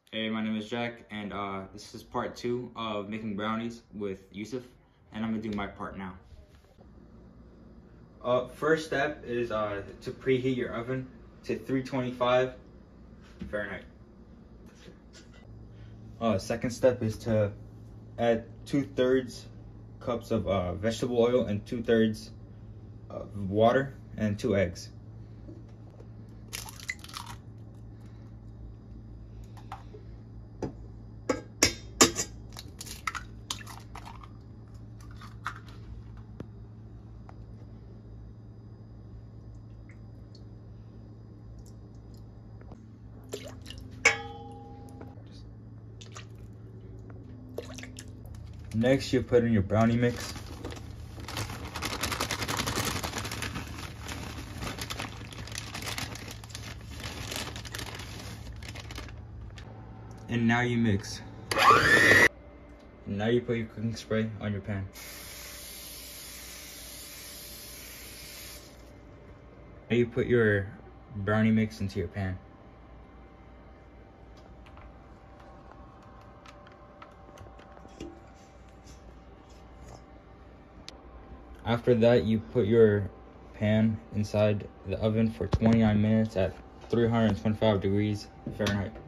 Hey, my name is Jack, and this is part 2 of making brownies with Yusuf, and I'm gonna do my part now. First step is to preheat your oven to 325 Fahrenheit. Second step is to add 2/3 cups of vegetable oil and 2/3 water and 2 eggs. Next, you put in your brownie mix. And now you mix. And now you put your cooking spray on your pan. Now you put your brownie mix into your pan. After that, you put your pan inside the oven for 29 minutes at 325 degrees Fahrenheit.